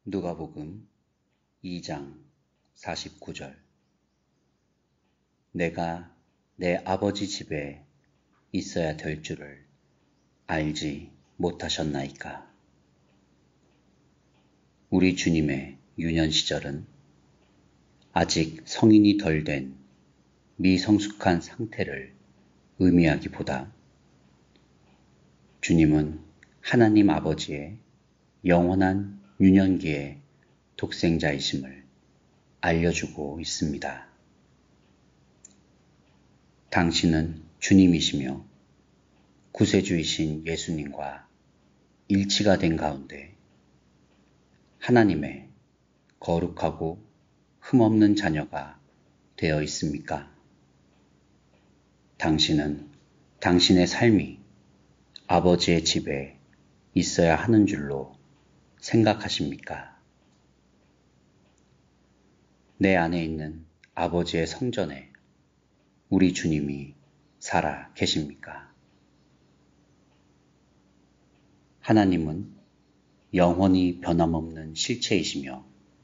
누가복음 2장 49절. 내가 내 아버지 집에 있어야 될 줄을 알지 못하셨나이까. 우리 주님의 유년 시절은 아직 성인이 덜 된 미성숙한 상태를 의미하기보다 주님은 하나님 아버지의 영원한 유년기의 독생자이심을 알려주고 있습니다. 당신은 주님이시며 구세주이신 예수님과 일치가 된 가운데 하나님의 거룩하고 흠없는 자녀가 되어 있습니까? 당신은 당신의 삶이 아버지의 집에 있어야 하는 줄로 생각하십니까? 내 안에 있는 아버지의 성전에 우리 주님이 살아 계십니까? 하나님은 영원히 변함없는 실체이시며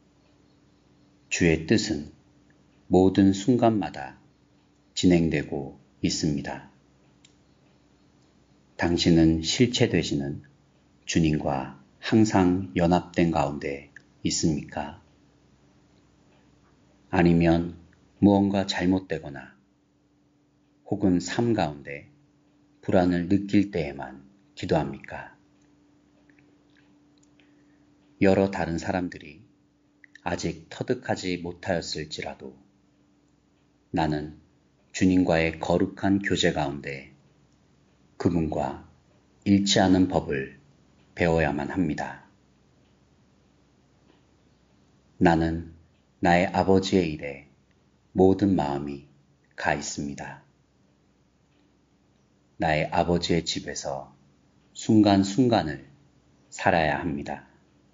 주의 뜻은 모든 순간마다 진행되고 있습니다. 당신은 실체 되시는 주님과 항상 연합된 가운데 있습니까? 아니면 무언가 잘못되거나 혹은 삶 가운데 불안을 느낄 때에만 기도합니까? 여러 다른 사람들이 아직 터득하지 못하였을지라도 나는 주님과의 거룩한 교제 가운데 그분과 일치하는 법을 배워야만 합니다. 나는 나의 아버지의 일에 모든 마음이 가 있습니다. 나의 아버지의 집에서 순간순간을 살아야 합니다.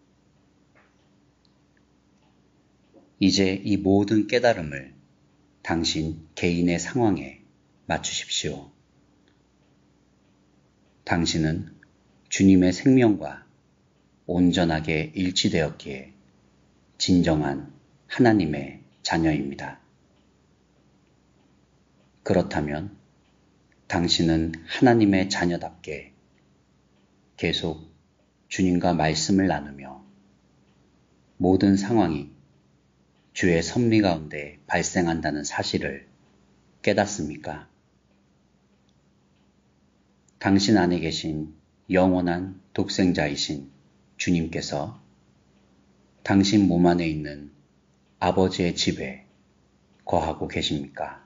이제 이 모든 깨달음을 당신 개인의 상황에 맞추십시오. 당신은 주님의 생명과 온전하게 일치되었기에 진정한 하나님의 자녀입니다. 그렇다면 당신은 하나님의 자녀답게 계속 주님과 말씀을 나누며 모든 상황이 주의 섭리 가운데 발생한다는 사실을 깨닫습니까? 당신 안에 계신 영원한 독생자이신 주님께서 당신 몸 안에 있는 아버지의 집에 거하고 계십니까?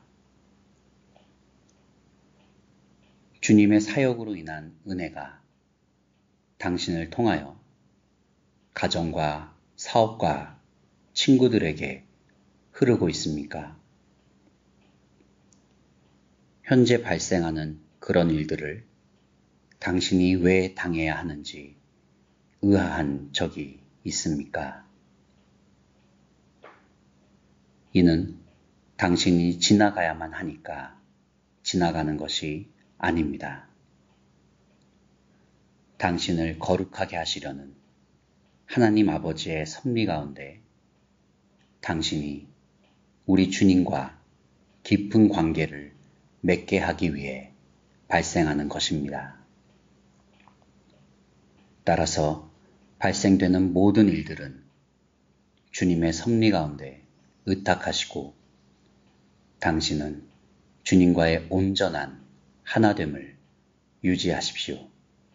주님의 사역으로 인한 은혜가 당신을 통하여 가정과 사업과 친구들에게 흐르고 있습니까? 현재 발생하는 그런 일들을 당신이 왜 당해야 하는지 의아한 적이 있습니까? 이는 당신이 지나가야만 하니까 지나가는 것이 아닙니다. 당신을 거룩하게 하시려는 하나님 아버지의 섭리 가운데 당신이 우리 주님과 깊은 관계를 맺게 하기 위해 발생하는 것입니다. 따라서 발생되는 모든 일들은 주님의 섭리 가운데 의탁하시고 당신은 주님과의 온전한 하나됨을 유지하십시오.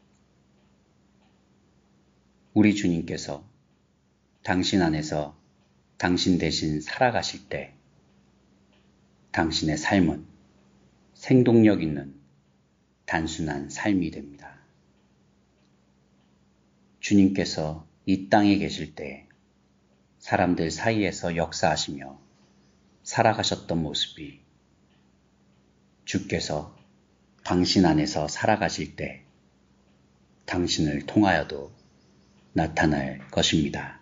우리 주님께서 당신 안에서 당신 대신 살아가실 때 당신의 삶은 생동력 있는 단순한 삶이 됩니다. 주님께서 이 땅에 계실 때 사람들 사이에서 역사하시며 살아가셨던 모습이 주께서 당신 안에서 살아가실 때 당신을 통하여도 나타날 것입니다.